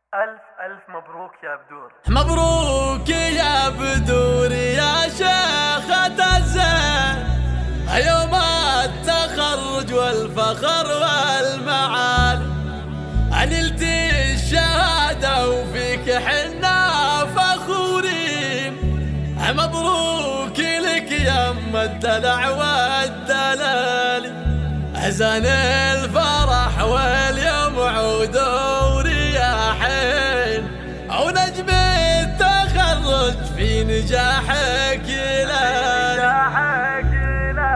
ألف ألف مبروك يا بدور. مبروك يا بدور يا شيخة الزين، يوم التخرج والفخر والمعالي، نلت الشهادة وفيك حنا فخورين. مبروك لك يم الدلع والدلالي، أحزان الفرح واليوم عود ورياحين، ونجم التخرج في نجاحك يلالي.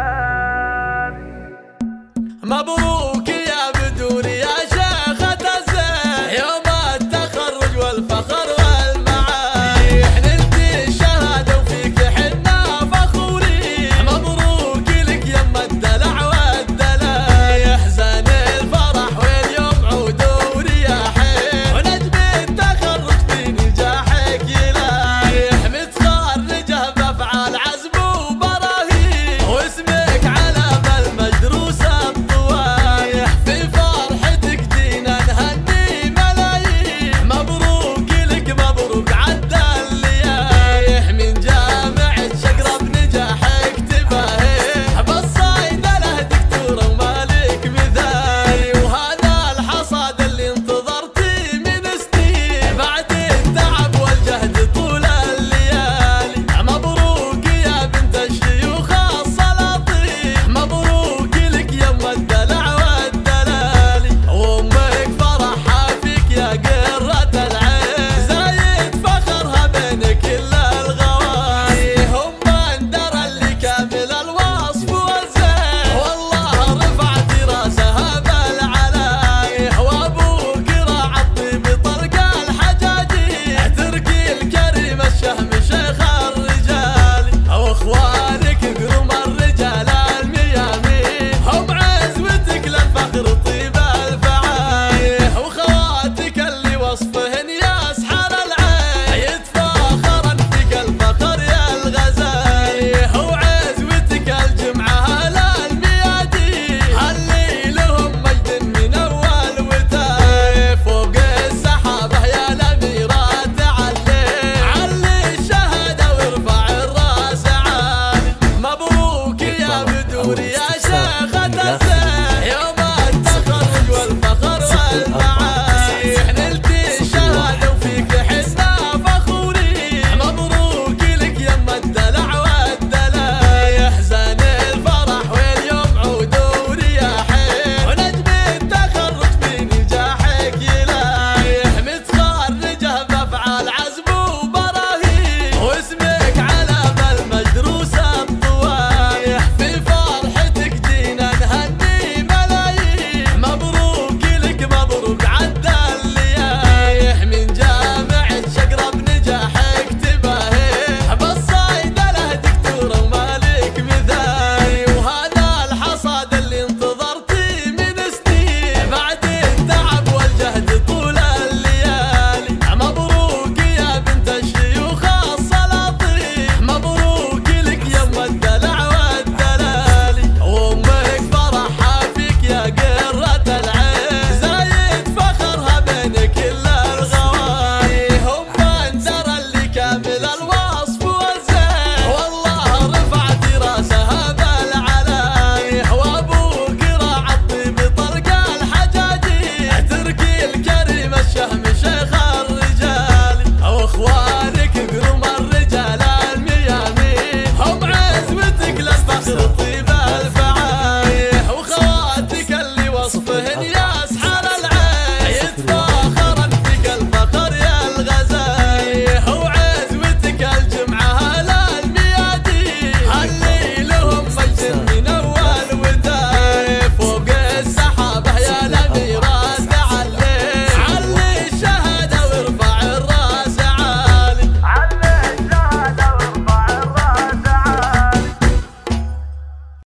مبروك يا بدور يا شيخة الزين، يوم التخرج والفخر والمعالي، نلت الشهادة وفيك حنا فخورين. مبروك لك يم الدلع والدلال، أحزان الفرح واليوم عود ورياحين، ونجم التخرج في نجاحك يلالي. متخرجة بأفعال عزم وبراهين، واسمك علم المدروس الطوايح، في فرحتك جينا نهني ملايين. مبروك لك مبروك عدى الليالي، من جامعة شقرة بنجاحك تباهي، بالصيدلة له دكتورة ومالك مثالي، وهذا الحصاد اللي انتظرتي من سنين، بعد التعب والجهد طول الليالي. مبروك يا بنت الشيوخ السلاطين، مبروك لك يم الدلع والدلالي، وامك فرحها فيك يا قرة العين، زايد فخرها بين كل الغوالي. هم اندر اللي كامل الوصف والزين، والله رفعت راسها بالعلاي، وابوك راعى الطيب طرق الحجاجي، تركي الكريم الشهم شيخ الرجال، واخوانك قرم الرجال الميامين، هم عزوتك للفخر طيب الفعاي، وخواتك اللي